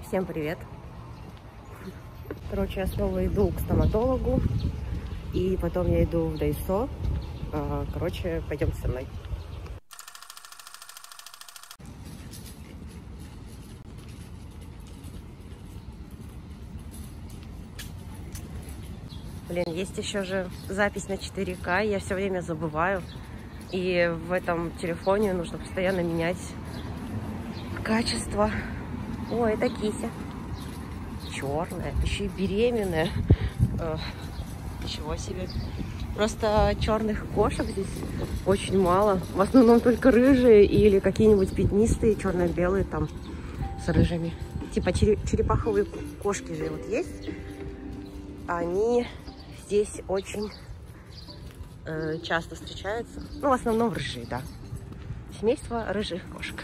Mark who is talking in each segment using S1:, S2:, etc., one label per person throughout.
S1: Всем привет! Короче, я снова иду к стоматологу, и потом я иду в Дайсо. Короче, пойдемте со мной. Блин, есть еще же запись на 4К, я все время забываю. И в этом телефоне нужно постоянно менять качество. Ой, это кися. Черная, еще и беременная. Ничего себе. Просто черных кошек здесь очень мало. В основном только рыжие или какие-нибудь пятнистые, черно-белые там с рыжими. Типа черепаховые кошки же вот есть. Они здесь очень часто встречаются. Ну, в основном рыжие, да. Семейство рыжих кошек.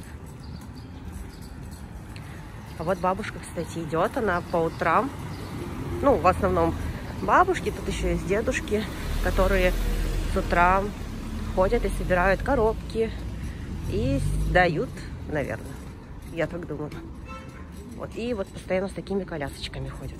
S1: А вот бабушка, кстати, идет. Она по утрам. Ну, в основном бабушки. Тут еще есть дедушки, которые с утра ходят и собирают коробки. И сдают, наверное. Я так думаю. Вот. И вот постоянно с такими колясочками ходят.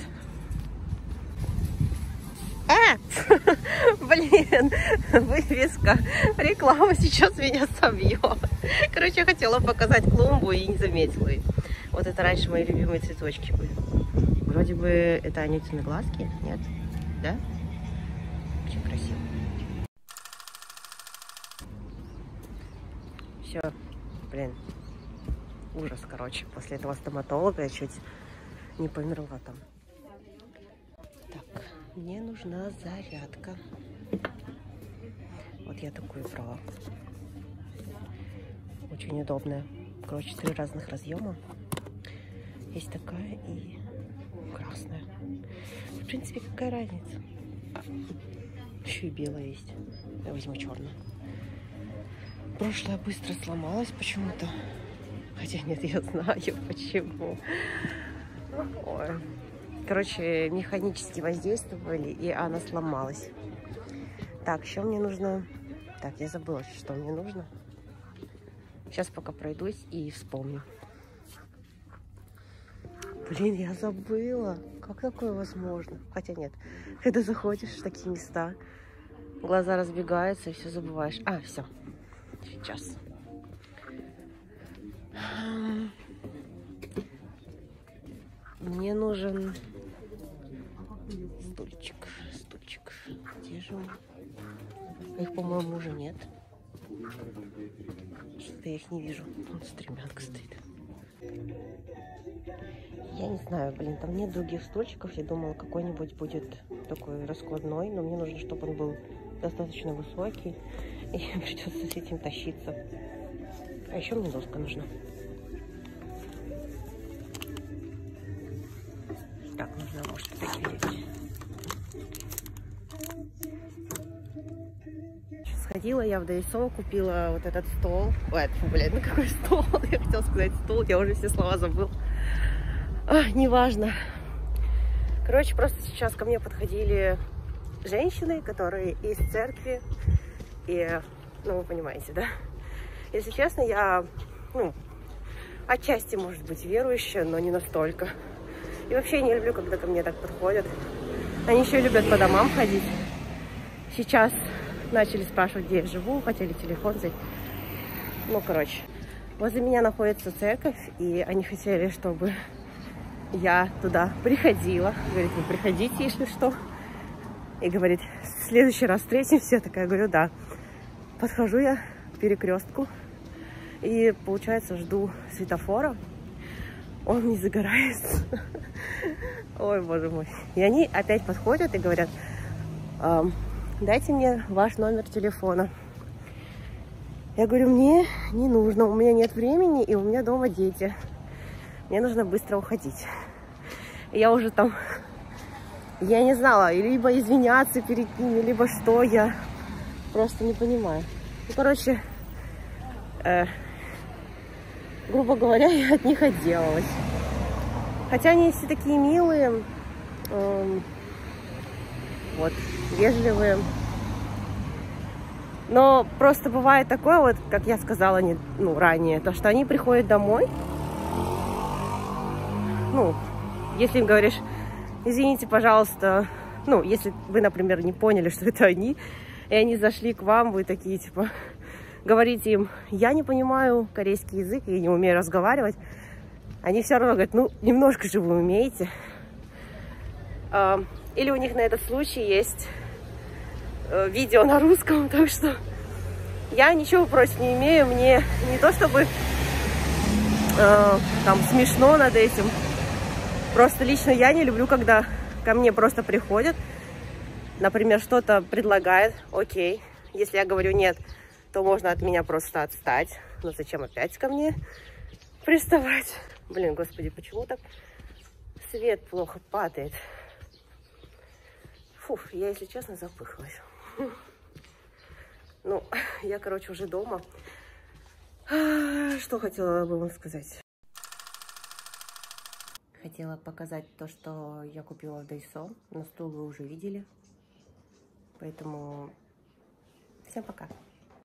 S1: Блин, вывеска. Реклама сейчас меня собьет. Короче, я хотела показать клумбу и не заметила ее. Вот это раньше мои любимые цветочки были. Вроде бы это Анютины глазки, нет? Да? Очень красиво. Все, блин, ужас, короче. После этого стоматолога я чуть не померла там. Так, мне нужна зарядка. Вот я такую брала. Очень удобная. Короче, 3 разных разъема. Есть такая и красная. В принципе, какая разница? Еще и белая есть. Я возьму черную. Прошлая быстро сломалась почему-то. Хотя нет, я знаю почему. Ой. Короче, механически воздействовали, и она сломалась. Так, еще мне нужно... Так, я забыла, что мне нужно. Сейчас пока пройдусь и вспомню. Блин, я забыла. Как такое возможно? Хотя нет. Когда заходишь в такие места, глаза разбегаются и все забываешь. А, все. Сейчас. Мне нужен стульчик. Где же он? Их, по-моему, уже нет. Что-то я их не вижу. Тут стремянка стоит. Я не знаю, блин, там нет других стульчиков. Я думала, какой-нибудь будет такой раскладной, но мне нужно, чтобы он был достаточно высокий. И придется с этим тащиться. А еще мне доска нужна. Так, нужно, может, такие. Сходила я в Дайсо, купила вот этот стол. Ой, блядь, ну какой стол? Я хотела сказать стул, я уже все слова забыла. Неважно. Короче, просто сейчас ко мне подходили женщины, которые из церкви. И, ну, вы понимаете, да? Если честно, я, ну, отчасти, может быть, верующая, но не настолько. И вообще не люблю, когда ко мне так подходят. Они еще любят по домам ходить. Сейчас начали спрашивать, где я живу, хотели телефон взять. Ну, короче, возле меня находится церковь, и они хотели, чтобы я туда приходила. Говорит, вы приходите, если что. И говорит, в следующий раз встретимся. Я такая говорю, да. Подхожу я к перекрестку. И, получается, жду светофора. Он не загорается. Ой, боже мой. И они опять подходят и говорят, дайте мне ваш номер телефона. Я говорю, мне не нужно, у меня нет времени, и у меня дома дети. Мне нужно быстро уходить. И я уже там, я не знала, либо извиняться перед ними, либо что, я просто не понимаю. Ну, короче, грубо говоря, я от них отделалась. Хотя они все такие милые, вот, вежливые. Но просто бывает такое, вот, как я сказала ранее, то, что они приходят домой, ну, если им говоришь, извините, пожалуйста, ну, если вы, например, не поняли, что это они, и они зашли к вам, вы такие, типа, говорите им, я не понимаю корейский язык, и не умею разговаривать, они все равно говорят, ну, немножко же вы умеете. Или у них на этот случай есть видео на русском, так что я ничего против не имею, мне не то чтобы там смешно над этим, просто лично я не люблю, когда ко мне просто приходят, например, что-то предлагает, окей, если я говорю нет, то можно от меня просто отстать, но зачем опять ко мне приставать? Блин, господи, почему так свет плохо падает? Фух, я, если честно, запыхалась. Ну, я, короче, уже дома. Что хотела бы вам сказать? Хотела показать то, что я купила в Daiso. На стол вы уже видели. Поэтому всем пока.